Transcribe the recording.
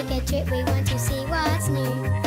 take a trip, we want to see what's new.